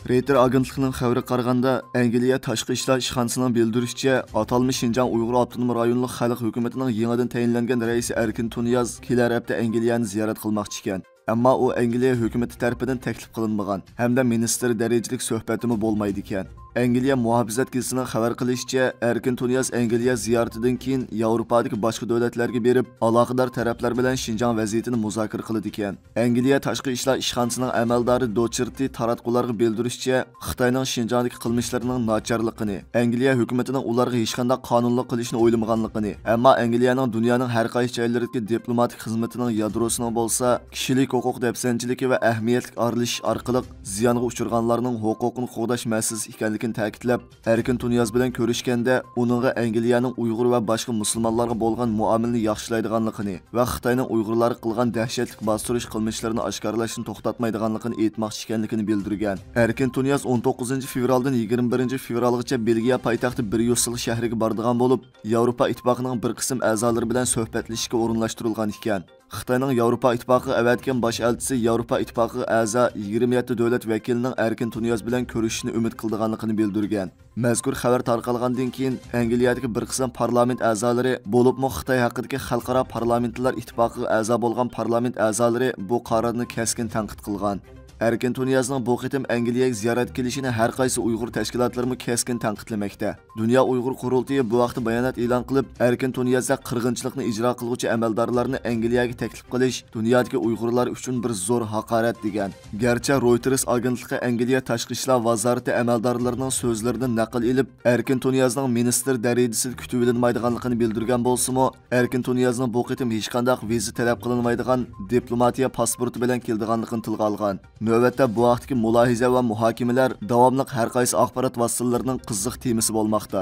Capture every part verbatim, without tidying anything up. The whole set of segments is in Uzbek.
Reuters agentligining xabariga qaraganda, Angliya tashqi ishlar ishxonasining bildirishicha, atalmış Şinjan Uyg'ur avtonom rayonlik xalq hukumatining yangidan tayinlangan raisi Erkin Tunyaz kelar hafta Angliyani ziyorat qilmoqchi ekan. Ammo u Angliya hukumati tarafidan taklif qilinmagan hamda ministr darajalik suhbatimi bo'lmaydi ekan. Angliya muhofizat gazetining xabar qilishicha, Erkin Tunyaz Angliya ziyoratidan keyin Yevropadagi boshqa davlatlarga berib, aloqador taraflar bilan Şinjan vaziyatini muzokara qiladi ekan. Angliya tashqi ishlar ishxonasining amaldori Docherty taratqularga bildirishicha, Xitoyning Şinjandagi qilmishlarining nacharligini, Angliya hukumatining ularga hech qanday qonunli qilishni o'ylamaganligini, ammo Angliyaning dunyoning har qaysi joylaridagi diplomatik xizmatining yadrosining bo'lsa, kishilik huquq dafsanchiligi va ahamiyatli aralashish orqali ziyonga uchraganlarning huquqini qo'g'dash masalasi ekanligini ta'kidlab, Erkin Tunyaz bilan ko'rishganda uningga Angliyaning Uyg'ur va boshqa musulmonlarga bo'lgan muomalani yaxshilaydiganligini va Xitoyning Uyg'urlarga qilgan dahshatli bostirish qilmishlarini oshkorlashni to'xtatmaydiganligini aytmoqchi ekanligini bildirgan. Erkin Tunyaz o'n to'qqizinchi fevraldan yigirma birinchi fevralgacha Belgiya poytaxti Bryussel shahriga boradigan bo'lib, Yevropa ittifoqining bir qism a'zolari bilan suhbatlashishga o'rinlashtirilgan ekan. Xitoyning Yevropa ittifoqi avatgan bosh elchisi Yevropa ittifoqiga a'zo yigirma yetti davlat vakilining Erkin Tunyaz bilan ko'rishishni umid qilganligini bildirgan. Mazkur xabar tarqalgandan keyin Angliyadagi bir qism parlament a'zolari, bo'libmi Xitoy haqidagi xalqaro parlamentlar ittifoqiga a'zo bo'lgan parlament a'zolari bu qarorni keskin tanqid qilgan. Erkin Tunyazning bu qitim Angliyaga ziyorat kelishini har qaysi Uyg'ur tashkilotlarimi keskin tanqidlamoqda. Dunyo Uyg'ur qurultiyi bu vaqtda bayonot e'lon qilib, Erkin Tunyazda qirg'inchilikni ijro qiluvchi amaldorlarni Angliyaga taklif qilish dunyodagi Uyg'urlar uchun bir zo'r haqorat degan. Garchi Reuters agentligi Angliya tashqi ishlar vazirati amaldorlarining so'zlaridan naql elib, Erkin Tunyazning ministr darajasida kutib olinmaydiganligini bildirgan bo'lsa-mu, Erkin Tunyazning bu qitim hech qanday viza talab qilinmaydigan diplomatiya pasporti bilan keldiganligini tilga olgan. Növbətdə bu vaqtdagi mulohiza va muhokamalar davomli har qaysi axborot vositalarining qiziq temasi bo'lmoqda.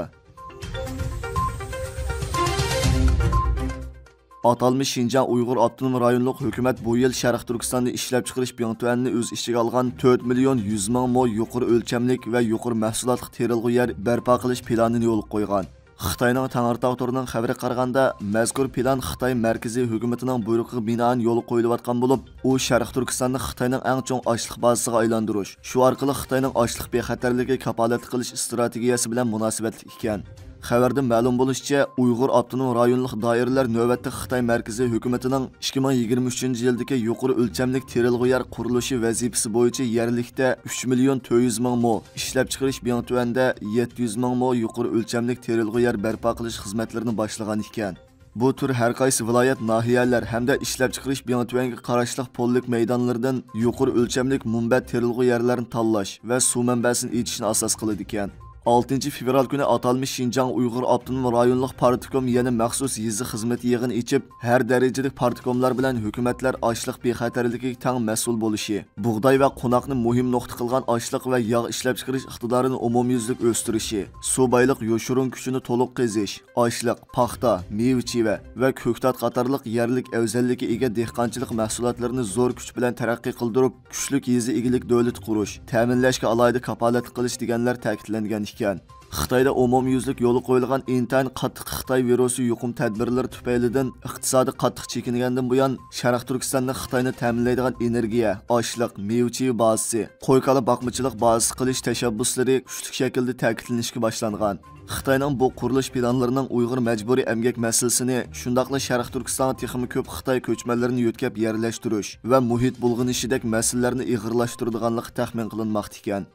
Atalmış Şinjan Uyg'ur avtonom rayonlik hukumat bu yil Sharq Turkistonda ishlab chiqarish biyontvanini o'z ichiga olgan to'rt million yuz ming mo yuqori o'lchamlik va yuqori mahsulotli terilg'u yer barpo qilish planini yo'lga qo'ygan. Xitoyning Tangirtog torining xabariga qaraganda, mazkur plan Xitoy markaziy hukumatining buyrug'iga binoan yo'l qo'yilayotgan bo'lib, u Sharq Turkistonni Xitoyning eng chong ochliq bazasiga aylantirish, shu orqali Xitoyning ochliq bexatarligiga kafolat qilish strategiyasi bilan munosabatli ekan. Xabarda ma'lum bo'lishicha, Uyg'ur avtonom rayonlik doiralar navbatda Xitoy markaziy hukumatining ikki ming yigirma uchinchi yildagi yuqori o'lchamlik terilg'u yer qurilishi vazifasi bo'yicha yerlikda uch million to'rt yuz ming mo, ishlab chiqarish biyontuvanda yetti yuz ming mo yuqori o'lchamlik terilg'u yer barpo qilish xizmatlarini boshlagan ekan. Bu tur har qaysi viloyat, nahiyalar hamda ishlab chiqarish biyontuvanga qarashliq pollik maydonlaridan yuqori o'lchamlik munbat terilg'u yerlarni tanlash va suv manbasini etishni asos qiladi ekan. oltinchi fevral kuni atalmış Şinjan Uyg'ur avtonom rayonlik partikom yana maxsus yezi xizmat yig'ini ichib, har darajadagi partikomlar bilan hukumatlar ochliq bexatarligiga tang mas'ul bo'lishi, bug'doy va qo'noqni muhim nuqta qilgan ochliq va yog' ishlab chiqarish iqtidorini umumyuzlik o'stirishi, suv boyliq yoshurun kuchini to'liq qazish, ochliq, paxta, meva-cheva va ko'ktat qatorliq yerlik afzalligiga ega dehqonchilik mahsulotlarini zo'r kuch bilan taraqqiy qildirib, kuchli yezi egilik davlat qurish, ta'minlashga alohida kafolat qilish deganlar ta'kidlangan. Xitoyda umumyuzlik yo'li qo'yilgan intayin qattiq Xitoy virusi yuqum tadbirlari tufaylidan iqtisodiy qattiq chekingandan buyon Sharq Turkistonda Xitoyni ta'minlaydigan energiya, ochliq, meva-cheva bazasi, qo'y-qola boqmachilik bazasi qilish tashabbuslari kuchli shaklda ta'kidlanishga boshlangan. Xitoyning bu qurilish planlarining Uyg'ur majburiy emgak masalasini, shundaqla Sharq Turkistonga texnik ko'p Xitoy ko'chmanlarini yo'tkab yerlashtirish va muhit bulg'inishidek masalalarni ig'irlashtiradiganligi taxmin qilinmoqda ekan.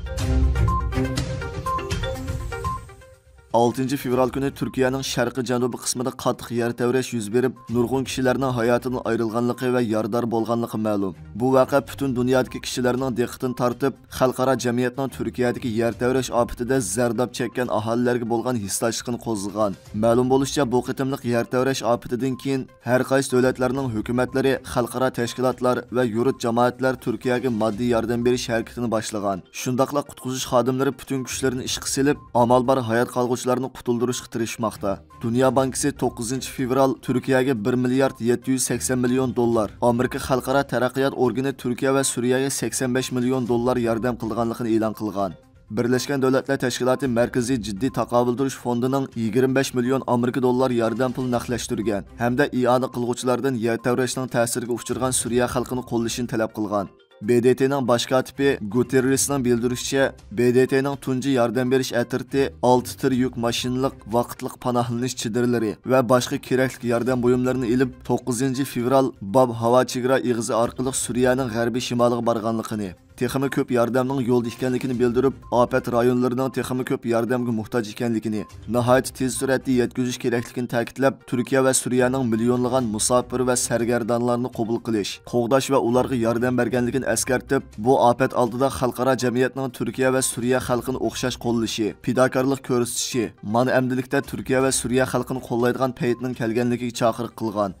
oltinchi fevral kuni Turkiyaning sharqiy janubiy qismida qattiq yer tavrash yuz berib, nurg'un kishilarning hayotidan ayrilganligi va yordar bo'lganligi ma'lum. Bu voqea butun dunyodagi kishilarning diqqatini tortib, xalqaro jamiyatning Turkiyadagi yer tavrash ofatida zardob chekkan aholilarga bo'lgan hisslashiqini qo'zg'agan. Ma'lum bo'lishicha, bu qitimliq yer tavrash ofatidan keyin har qaysi davlatlarning hukumatlari, xalqaro tashkilotlar va yurt jamoatlar Turkiyaga moddiy yordam berish harakatini boshlagan. Shundaqla qutqizish xodimlari butun kuchlarini ishga solib, amal bar hayot qolg'uvchilarni qutuldirishga tirishmoqda. Dunyo bankisi to'qqizinchi fevral Turkiyaga bir milliard yetti yuz sakson million dollar, Amerika xalqaro taraqqiyot organi Turkiya va Suriyaga sakson besh million dollar yordam qilganligini e'lon qilgan. Birleşken Devletler Teşkilatı Merkezi Ciddi Taqobuldirish Fondining yigirma besh million Amerika dollar yordam pul naqdlashtirgan hamda i'ona qilguvchilardan yer tavrashning ta'siriga uchragan Suriya xalqini qo'llashini talab qilgan. B D T'ning bosh kotibi Guterresning bildirishicha, B D T'ning tunji yordam berish atriti olti tir yuk mashinalik vaqtliq panohlanish chidirlari va boshqa kerakli yordam buyumlarini ilib to'qqizinchi fevral Bab havo chegara ig'izi orqali Suriyaning g'arbiy shimoliga borganligini, texmi ko'p yordamning yo'lda ekanligini bildirib, ofat rayonlarining texmi ko'p yordamga muhtoj ekanligini, nihoyat tez suratda yetkazish kerakligini ta'kidlab, Turkiya va Suriyaning millionlagan musofir va sargardonlarni qabul qilish, qo'g'dash va ularga yordam berganligini eskartib, bu ofat oldida xalqaro jamiyatning Turkiya va Suriya xalqini o'xshash qo'llashi, fidokorlik ko'rsatishi, mana amdilikda Turkiya va Suriya xalqini qo'llaydigan paytning kelganligiga chaqiriq qilgan.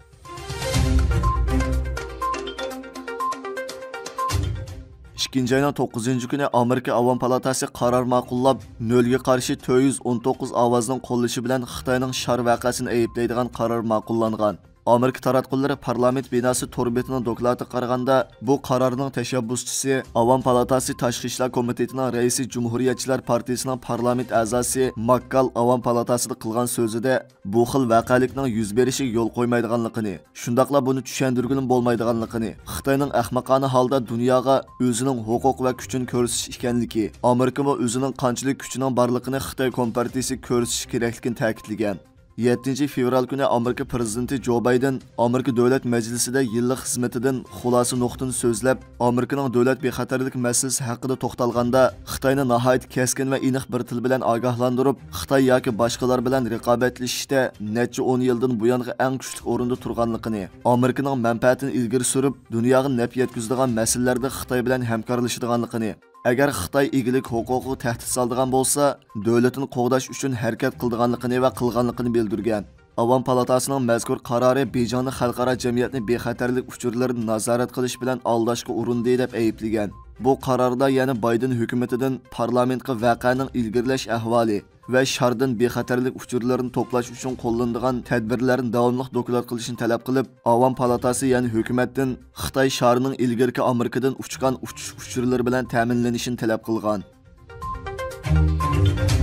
ikkinchi ayning to'qqizinchi kuni Amerika Avam palatasi qaror ma'qullab, nolga qarshi to'rt yuz o'n to'qqiz ovozning qo'llashi bilan Xitoyning shar vaqasini ayiblaydigan qaror ma'qullangan. Amerika taratqullari parlament binosi torbetining doklatiga qaraganda, bu qarorning tashabbuschisi Avam palatasi tashqi ishlar komitetining raisi Cumhuriyetchilar partiyasining parlament a'zosi Makkal Avam palatasida qilgan so'zida bu xil vaqalikning yuz berishiga yo'l qo'ymaydiganligini, shundaqla buni tushundirgani bo'lmaydiganligini, Xitoyning ahmoqona holda dunyoga o'zining huquq va kuchini ko'rsatish ekanligi, Amerika va o'zining qanchalik kuchining borligini Xitoy kompartiyasi ko'rsatish kerakligini ta'kidlagan. yettinchi fevral kuni Amerika prezidenti Joe Biden Amerika Davlat Majlisida yillik xizmatidan xulosa nuqtini so'zlab, Amerikaning davlat bexatarlik masalasi haqida to'xtalganda, Xitoyni nihoyat keskin va aniq bir til bilan ogohlantirib, Xitoy yoki boshqalar bilan raqobatlashishda necha o'n yildan buyongi eng kuchli o'rinda turganligini, Amerikaning manfaatini ilgari surib, dunyoga naf yetkazadigan masalalarda Xitoy bilan hamkorlashadiganligini, agar Xitoy egilik huquqi tahdid soldigan bo'lsa, davlatini qo'g'dash uchun harakat qildiganligini va qilganligini bildirgan. Avam palatasining mazkur qarori Beijingni xalqaro jamiyatni bexatarlik uchurlarini nazorat qilish bilan aldashga urindi deb ayiblagan. Bu qarorda yana Biden hukumatidan parlamentga vaqaning ilgirlash ahvoli va shardan bexatarlik uchurlarini to'plash uchun qo'llanadigan tadbirlarni davomli doklad qilishni talab qilib, Avam palatasi yana hukumatdan Xitoy sharining ilgirki Amerikadan uchgan uchish uchurlari bilan ta'minlanishini talab qilgan.